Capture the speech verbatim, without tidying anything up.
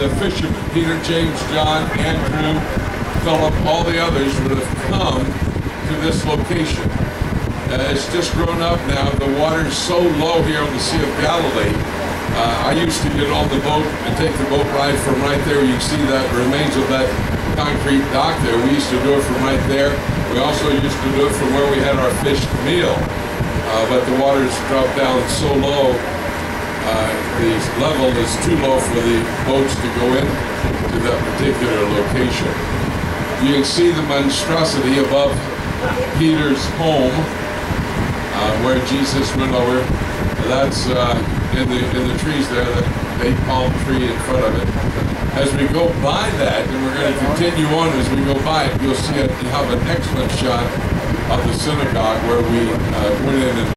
the fishermen, Peter, James, John, Andrew, Philip, all the others would have come to this location. Uh, it's just grown up now. The water is so low here on the Sea of Galilee. Uh, I used to get on the boat and take the boat ride from right there. You can see that remains of that concrete dock there. We used to do it from right there. We also used to do it from where we had our fish meal. Uh, but the water's dropped down so low, uh, the level is too low for the boats to go in to that particular location. You can see the monstrosity above Peter's home, uh, where Jesus went over. That's uh, in the in the trees there, the big palm tree in front of it. As we go by that, and we're going to continue on as we go by it, you'll see it, you have an excellent shot of the synagogue where we uh, went in and